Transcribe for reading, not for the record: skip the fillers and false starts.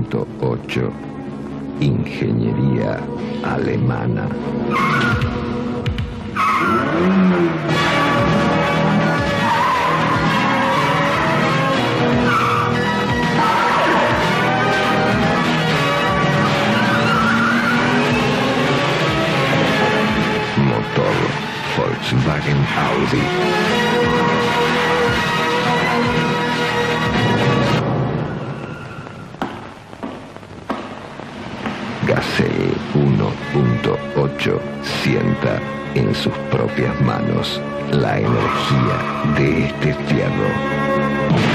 1.8. Ingeniería alemana. Motor Volkswagen Audi. Gazelle 1.8 sienta en sus propias manos la energía de este fierro.